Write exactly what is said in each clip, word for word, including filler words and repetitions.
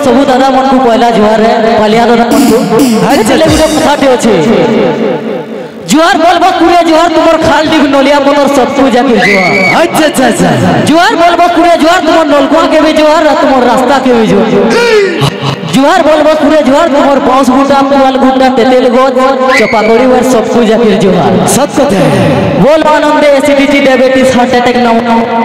सबु दादा मन को पहला जुहार है पालिया दादा मन को हर चले गुटे कथाटे अछि जुहार बोलबा कुरे जुहार तुमर खाल दिख नलिया मोर सब पूजा के जुहार। अच्छा अच्छा अच्छा जुहार बोलबा कुरे जुहार तुमर नलकुआ के भी जुहार तुमर रास्ता के भी जुहार। जुहार बोलबा कुरे जुहार तुमर पांच गुंडा पुआल गुंडा तेतेल गोद चपाकोड़ी वर सब पूजा के जुहार। सब कथे बोल आनंद एसिडिटी डायबिटीज हार्ट अटैक ना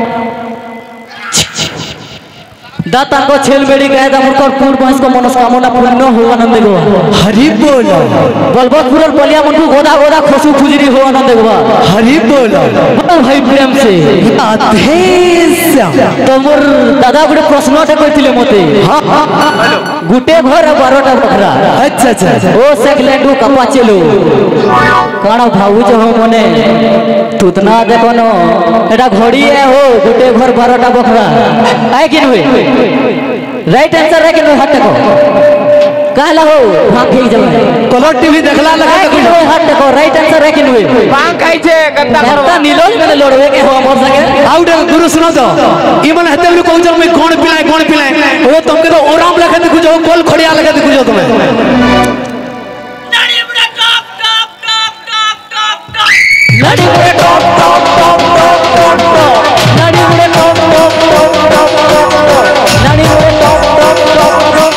दाता को छेल बेड़ी कहे दमकर पूर्ण वंश को मनोकामना पूर्ण हो आनंद गो हरि बोल बलबतपुर बलिया मन को गोदा गोदा खुशू खुजरी हो आनंद गो हरि बोल भाई प्रेम से अधेश तो मोर दादा गुटे प्रश्नटे कइथिले मते गुटे घर बारह बकरा। अच्छा अच्छा ओ सेकलेंड कपा चलो काना भाऊ जो मने तुतना देखो न एटा घड़ी है हो गुटे घर बारह बकरा आए कि हुए राइट आंसर है कि नहीं हट को कहला हो हां ठीक जब कलर टीवी देखला लगा कि नहीं हट को राइट आंसर है कि नहीं बांग खाई छे गद्दा गद्दा नीलोज में लड़वे के हो मोर संगे आउट गुरु सुनो तो ई मन हते भी कहू जब मैं कोन पिलाए कोन पिलाए ओ तुमके तो ओराम लगे देखु जो गोल खड़िया लगे देखु जो तुम्हें नाड़ी बड़ा टॉप टॉप टॉप टॉप टॉप टॉप नाड़ी बड़े टॉप टॉप टॉप टॉप टॉप नाड़ी बड़े टॉप टॉप टॉप टॉप नाड़ी बड़े टॉप टॉप टॉप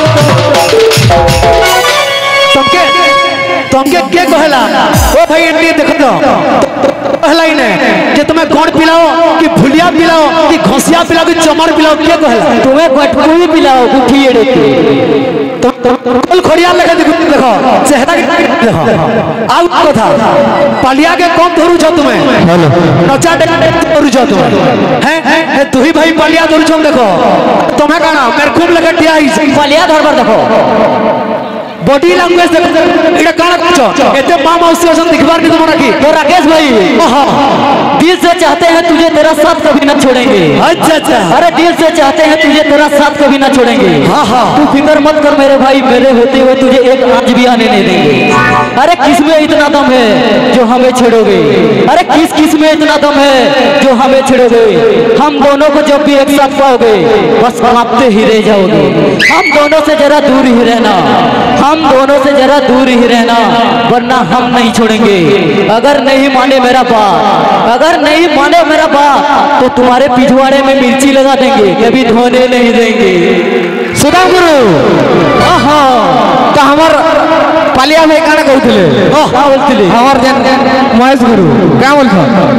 तुमके तुमके के कहला ओ भाई एंटी देखो तो कहला ही ने कि तुम्हें कौन पिलाओ कि भुलिया पिलाओ कि घोसिया पिलाओ कि चमर पिलाओ के कहला तुम्हें गठपुरी पिलाओ गुठी एड़े के तो कल खड़िया लगे देखो देखो चेहरा देखो आउट कथा पालिया के कौन धरू छ तुम्हें हेलो नचा धरू छ तुम हैं हैं तू ही भाई पालिया धरू छ देखो तुम्हें कहना मेरे खूब लगे टिया पालिया धरबर देखो बॉडी लैंग्वेज देखो एटा काना कुछो एते मां मौसी असन दिखबार नहीं तुम रखी तो राकेश भाई दिल से चाहते हैं तुझे तेरा साथ कभी ना छोड़ेंगे। अच्छा अच्छा अरे दिल से चाहते हैं तुझे तेरा साथ कभी ना छोड़ेंगे। हाँ हाँ तू फिक्र मत कर मेरे भाई मेरे होते हुए तुझे एक आंच भी आने नहीं देंगे। अरे किस में इतना दम है जो हमें छेड़ोगे अरे किस किस में इतना दम है जो हमें छेड़ोगे हम दोनों को जब भी एक साथ पाओगे बस कांपते ही रह जाओगे। हम दोनों से जरा दूर ही रहना हम दोनों से जरा दूर ही रहना वरना हम नहीं छोड़ेंगे। अगर नहीं माने मेरा बात अगर नहीं माने मेरा बात तो तुम्हारे पिछवाड़े में मिर्ची लगा देंगे कभी धोने नहीं देंगे। सुधा गुरु आहा तो हमार पालिया भाई काना कहउथिले हां बोलथिले हमार जन महेश गुरु क्या बोलछो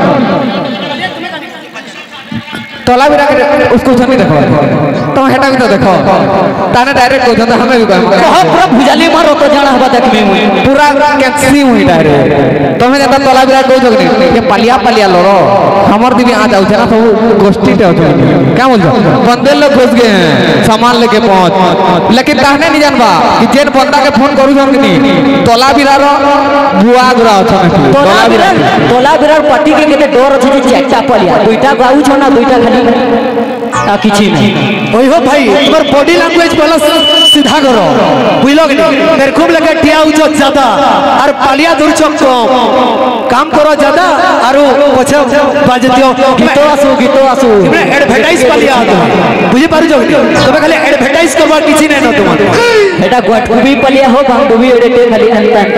तोला भी रख उसको नहीं देखो तो हेटा भी तो देखो ताने डायरेक्ट कहतो तो हमें भी कहम कहा पूरा भुजाली मारो तो जाना हवा तक में पूरा कैक्सी हुई डायरेक्ट तुम्हें ज्यादा तोला भी रख कहतो नहीं ये पालिया पालिया लड़ो हमर दिबी आ जाउ छना सब गोष्ठी ते होतो क्या बोलछो बंदे लोग घुस गए हैं सामान लेके पहुंच लेकिन कहने नहीं जानबा कि जेन बंदा के फोन करू जन नहीं तोला बिरारो बुआ गुरा छ तोला बिरार तोला बिरार पार्टी के केते डर छ जे चाचा पालिया दुईटा गाऊ छ ना दुईटा खाली आ किछि नहीं ओई हो भाई तोर बॉडी लैंग्वेज पहला सीधा करो बुझलो कि मेरे खूब लगे टिया उचो ज्यादा और पालिया दूर चक काम करो ज्यादा और पछे बाजतियो गीतो आसु गीतो आसु तुमने एडवर्टाइज पालिया बुझी पारु जो तबे खाली एडवर्टाइज करबा किछि नै न तुम एटा गटकुबी पालिया हो बांडुबी एडे खाली अंत अंत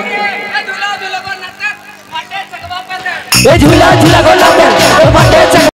ए झूला झूला गोला पे